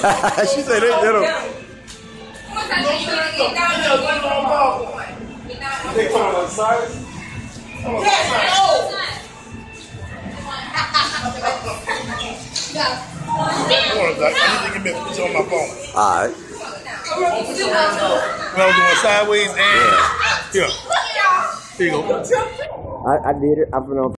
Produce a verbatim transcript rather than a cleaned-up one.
She said they did them. They come on the side. I need to get me a picture on my phone. All right. When I was doing sideways and yeah. Here you go. I, I did it. I put on.